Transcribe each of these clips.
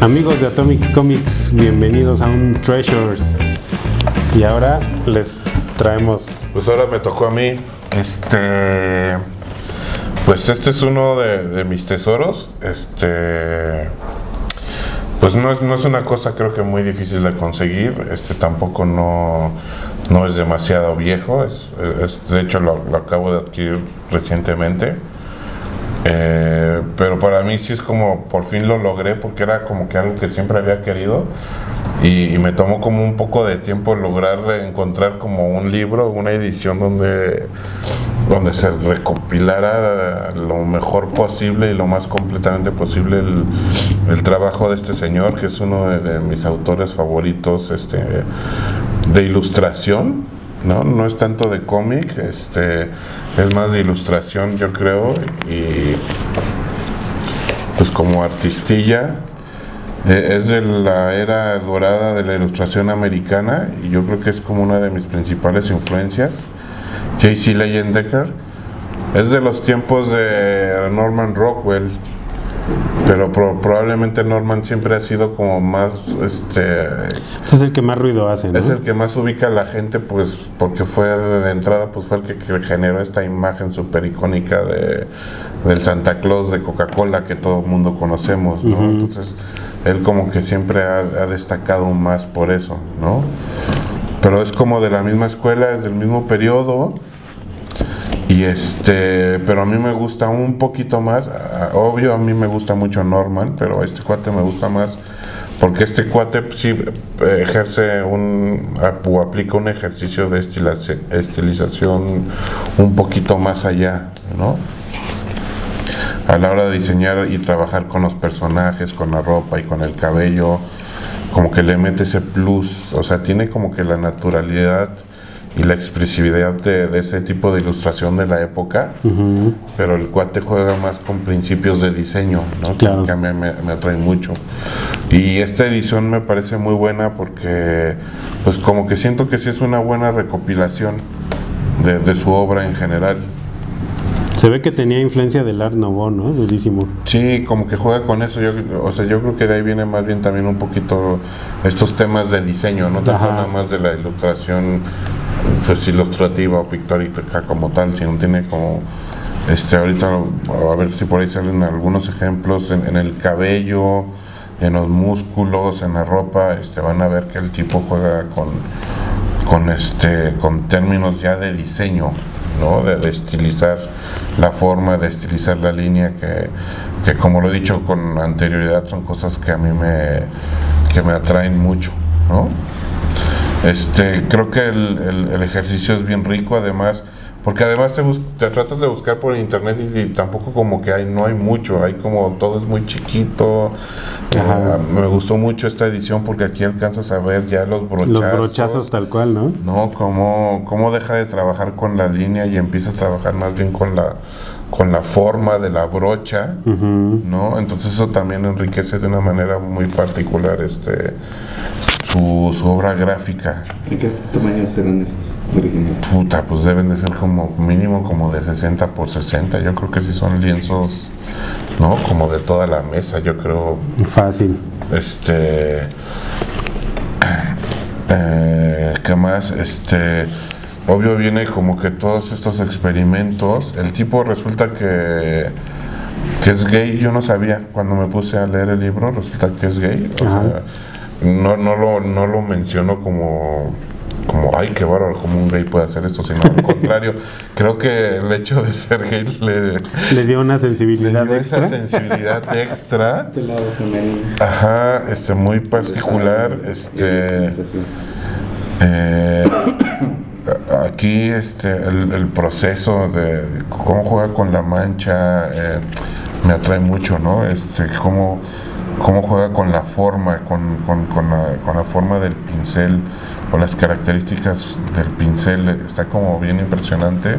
Amigos de Atomic Comics, bienvenidos a un Treasures. Y ahora les traemos... Pues ahora me tocó a mí. Pues este es uno de mis tesoros. Pues no es una cosa, creo que muy difícil de conseguir. Tampoco no es demasiado viejo. De hecho lo acabo de adquirir recientemente. Pero para mí sí es como por fin lo logré, porque era como que algo que siempre había querido y me tomó como un poco de tiempo lograr encontrar como un libro, una edición donde se recopilara lo mejor posible y lo más completamente posible el trabajo de este señor, que es uno de mis autores favoritos de ilustración. No es tanto de cómic, es más de ilustración, yo creo, y pues como artistilla, es de la era dorada de la ilustración americana, y yo creo que es como una de mis principales influencias. J.C. Leyendecker es de los tiempos de Norman Rockwell, pero probablemente Norman siempre ha sido como más Este es el que más ruido hace, ¿no? Es el que más ubica a la gente, pues porque fue de entrada, pues fue el que generó esta imagen súper icónica del Santa Claus de Coca-Cola que todo el mundo conocemos, ¿no? Entonces él como que siempre ha destacado más por eso, ¿no? Pero es como de la misma escuela, es del mismo periodo. Y pero a mí me gusta un poquito más, obvio a mí me gusta mucho Norman, pero este cuate me gusta más porque este cuate sí ejerce o aplica un ejercicio de estilización un poquito más allá, ¿no? A la hora de diseñar y trabajar con los personajes, con la ropa y con el cabello, como que le mete ese plus, o sea, tiene como que la naturalidad y la expresividad de ese tipo de ilustración de la época, pero el cuate juega más con principios de diseño, ¿no? Claro. Que a mí me atraen mucho. Y esta edición me parece muy buena porque pues como que siento que sí es una buena recopilación de su obra en general. Se ve que tenía influencia del Art Nouveau, ¿no? Durísimo. Sí, como que juega con eso. Yo creo que de ahí viene más bien también un poquito estos temas de diseño, no tanto nada más de la ilustración pues ilustrativa o pictórica como tal, sino tiene como ahorita a ver si por ahí salen algunos ejemplos en el cabello, en los músculos, en la ropa. Van a ver que el tipo juega con términos ya de diseño, ¿no? De estilizar la forma, de estilizar la línea, que como lo he dicho con anterioridad, son cosas que a mí me atraen mucho, ¿no? Creo que el ejercicio es bien rico, además, porque además te tratas de buscar por internet y tampoco como que no hay mucho, hay como todo es muy chiquito. Me gustó mucho esta edición porque aquí alcanzas a ver ya los brochazos. Los brochazos tal cual, ¿no? No, cómo deja de trabajar con la línea y empieza a trabajar más bien con la forma de la brocha, ¿no? Entonces eso también enriquece de una manera muy particular su obra gráfica. ¿En qué tamaño serán esas originales? Puta, pues deben de ser como mínimo como de 60 por 60. Yo creo que sí son lienzos, ¿no? Como de toda la mesa, yo creo. Fácil. ¿Qué más? Obvio viene como que todos estos experimentos. El tipo resulta que es gay. Yo no sabía cuando me puse a leer el libro, resulta que es gay. O sea, no lo menciono como ay, qué bárbaro, como un gay puede hacer esto, sino al contrario, creo que el hecho de ser gay le dio una sensibilidad extra. Esa sensibilidad extra. Del lado femenino. Ajá, muy particular. Aquí el proceso de cómo juega con la mancha me atrae mucho, ¿no? Cómo juega con la forma, con la forma del pincel o las características del pincel, está como bien impresionante.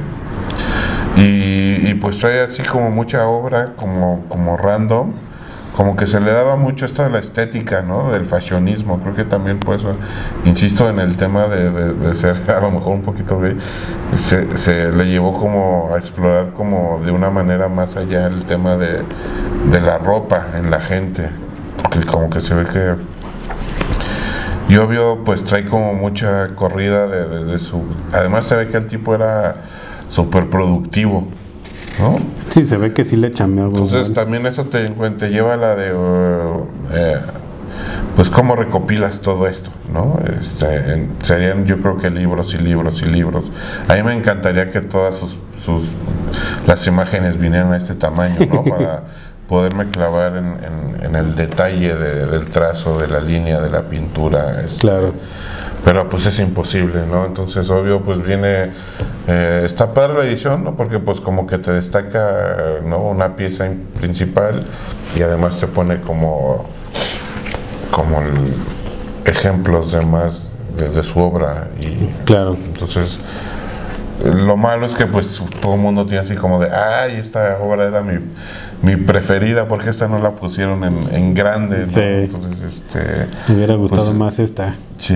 Y pues trae así como mucha obra, como random, como que se le daba mucho esto de la estética, ¿no? Del fashionismo. Creo que también por eso insisto en el tema de ser a lo mejor un poquito gay, se le llevó como a explorar como de una manera más allá el tema de la ropa en la gente. que como que se ve que... Y obvio, pues trae como mucha corrida de su... Además se ve que el tipo era súper productivo, ¿no? Sí, se ve que sí le chambeó algo. Entonces bueno. también eso te lleva a la de... pues cómo recopilas todo esto, ¿no? Serían yo creo que libros y libros y libros. A mí me encantaría que todas las imágenes vinieran a este tamaño, ¿no? Para poderme clavar en el detalle del trazo, de la línea, de la pintura. Claro. Pero pues es imposible, ¿no? Entonces obvio pues viene, está padre la edición, ¿no? Porque pues como que te destaca, ¿no? Una pieza principal y además te pone como ejemplos de más de su obra. Y claro. entonces lo malo es que pues todo el mundo tiene así como de, ay, esta obra era mi preferida porque esta no la pusieron en grande, ¿no? Sí. Entonces Me hubiera gustado pues, más esta. Sí.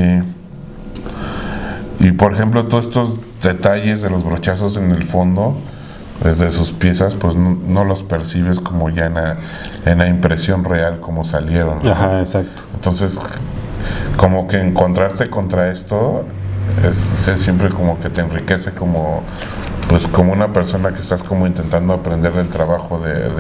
Y por ejemplo todos estos detalles de los brochazos en el fondo de sus piezas pues no los percibes como ya en la impresión real como salieron, ¿no? Ajá, exacto. Entonces como que encontrarte contra esto es siempre como que te enriquece como pues como una persona que estás como intentando aprender del trabajo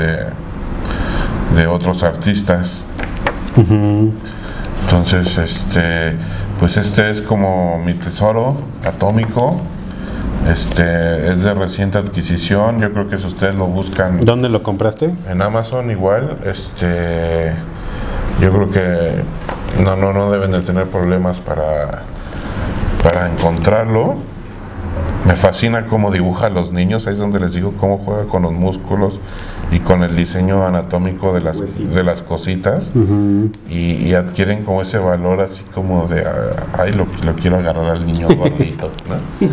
de otros artistas. Uh-huh. Entonces pues este es como mi tesoro atómico. Es de reciente adquisición. Yo creo que si ustedes lo buscan ¿Dónde lo compraste? en Amazon igual, yo creo que no deben de tener problemas para encontrarlo. Me fascina cómo dibuja a los niños, ahí es donde les digo cómo juega con los músculos y con el diseño anatómico de las cositas. Uh-huh. Y adquieren como ese valor así como de, ay, lo quiero agarrar al niño gordito, ¿no?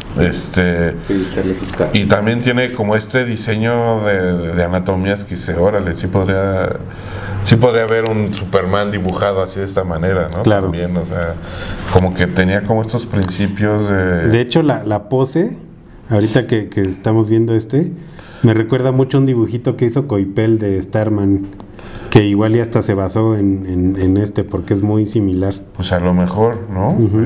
Y también tiene como este diseño de anatomías que dice, órale, sí podría haber un Superman dibujado así de esta manera, ¿no? Claro. También, o sea, como que tenía como estos principios De hecho, la pose, ahorita que estamos viendo me recuerda mucho a un dibujito que hizo Coipel de Starman, que igual y hasta se basó en porque es muy similar. Pues a lo mejor, ¿no? Uh-huh.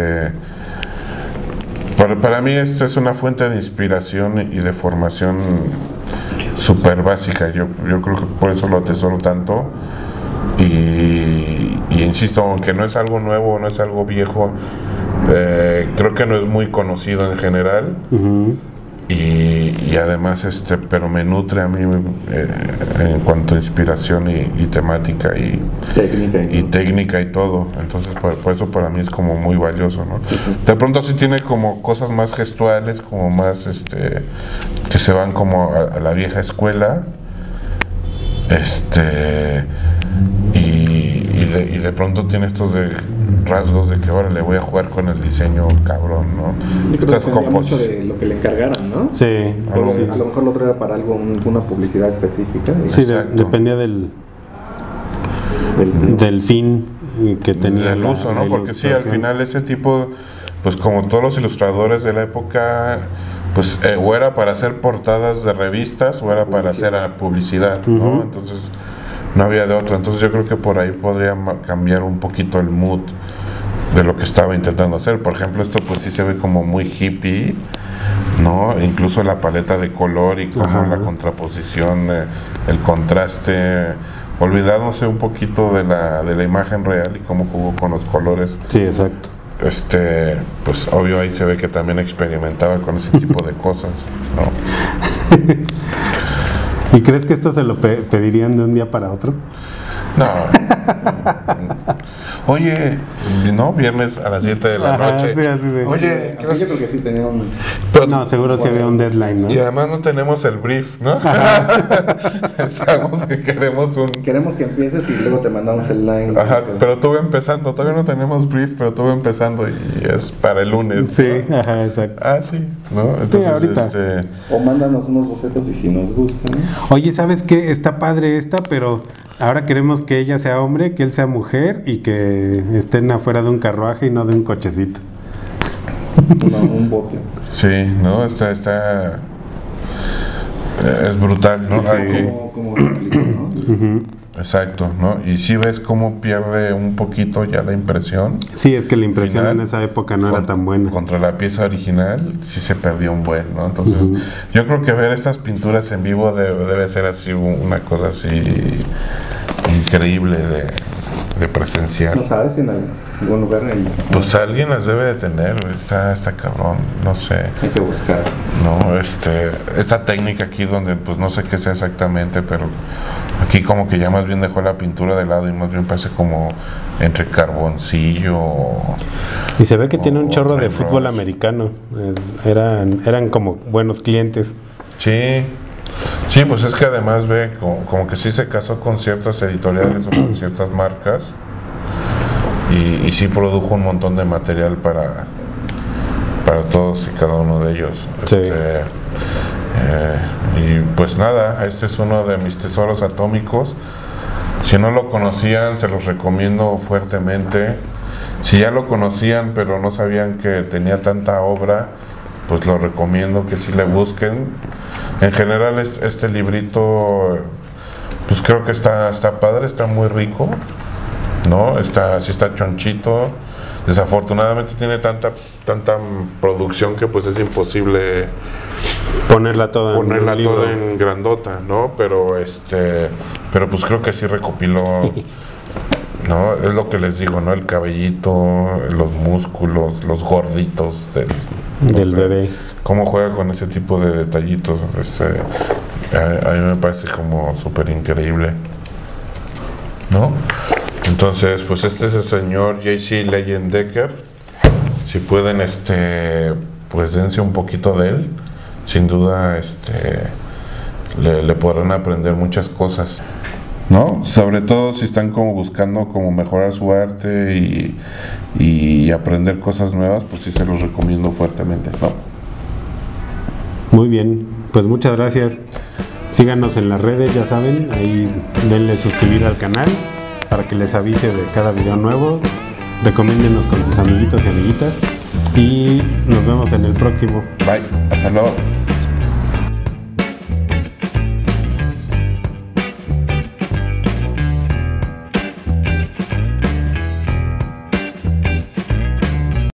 Para mí esta es una fuente de inspiración y de formación súper básica. Yo creo que por eso lo atesoro tanto. Y insisto, aunque no es algo nuevo, no es algo viejo, creo que no es muy conocido en general. Uh-huh. Y además pero me nutre a mí en cuanto a inspiración y temática y técnica y todo. Entonces por eso para mí es como muy valioso, ¿no? De pronto sí tiene como cosas más gestuales, como más que se van como a la vieja escuela, y de pronto tiene estos de rasgos de que ahora le voy a jugar con el diseño cabrón, ¿no? Yo creo que dependía mucho de lo que le encargaran, ¿no? Sí, sí. A lo mejor lo otro era para una publicidad específica. Sí, dependía del fin que tenía del uso, ¿no? Porque sí, al final ese tipo, pues como todos los ilustradores de la época, pues o era para hacer portadas de revistas o era para hacer publicidad, ¿no? Uh-huh. Entonces no había de otro. Entonces yo creo que por ahí podría cambiar un poquito el mood de lo que estaba intentando hacer. Por ejemplo, esto pues sí se ve como muy hippie, ¿no? Incluso la paleta de color y como la contraposición, el contraste, olvidándose un poquito de la imagen real y cómo jugó con los colores. Sí, exacto. Pues obvio ahí se ve que también experimentaba con ese tipo de cosas, ¿no? ¿Y crees que esto se lo pedirían de un día para otro? No. Oye, ¿no? Viernes a las 7 de la noche. Sí, así de... Oye, yo creo que sí tenía un... No, seguro sí había un deadline, ¿no? Y además no tenemos el brief, ¿no? Sabemos que queremos Queremos que empieces y luego te mandamos el line. Ajá, pero tú ve empezando. Todavía no tenemos brief, pero tú ve empezando y es para el lunes. Sí, ¿no? Ajá, exacto. Ah, sí, ¿no? Entonces, sí, ahorita. O mándanos unos bocetos y si nos gustan. Oye, ¿sabes qué? Está padre pero ahora queremos que ella sea hombre, que él sea mujer y que estén afuera de un carruaje y no de un cochecito. Un bote. Sí, ¿no? Está es brutal, ¿no? Sí. Como ¿no? Uh-huh. Exacto, ¿no? Y si ves cómo pierde un poquito ya la impresión. Sí, es que la impresión Final, en esa época no era tan buena. Contra la pieza original sí se perdió un buen, ¿no? Entonces, yo creo que ver estas pinturas en vivo debe ser así una cosa así increíble de presenciar. ¿No sabes si en algún lugar ahí? Pues alguien las debe de tener, güey. Está cabrón, no sé. Hay que buscar. No, esta técnica aquí donde pues no sé qué sea exactamente, pero aquí como que ya más bien dejó la pintura de lado y más bien parece como entre carboncillo. Y se ve que tiene un chorro de Red fútbol Rose. americano. Eran como buenos clientes. Sí, sí, pues es que además ve como que sí se casó con ciertas editoriales o con ciertas marcas y sí produjo un montón de material para todos y cada uno de ellos. Sí. Y pues nada, este es uno de mis tesoros atómicos. Si no lo conocían, se los recomiendo fuertemente. Si ya lo conocían pero no sabían que tenía tanta obra, pues lo recomiendo que sí le busquen. En general este librito, pues creo que está padre, está muy rico, ¿no? Sí está chonchito. Desafortunadamente tiene tanta producción que pues es imposible Ponerla toda en grandota, ¿no? Pero pues creo que sí recopiló, ¿no? Es lo que les digo, ¿no? El cabellito, los músculos, los gorditos del bebé. Cómo juega con ese tipo de detallitos, a mí me parece como súper increíble, ¿no? Entonces, pues este es el señor J.C. Leyendecker. Si pueden, pues dense un poquito de él. Sin duda, le podrán aprender muchas cosas, ¿no? Sobre todo si están como buscando como mejorar su arte y aprender cosas nuevas, pues sí se los recomiendo fuertemente, ¿no? Muy bien, pues muchas gracias. Síganos en las redes, ya saben, ahí denle suscribir al canal para que les avise de cada video nuevo. Recomiéndenos con sus amiguitos y amiguitas y nos vemos en el próximo. Bye, hasta luego.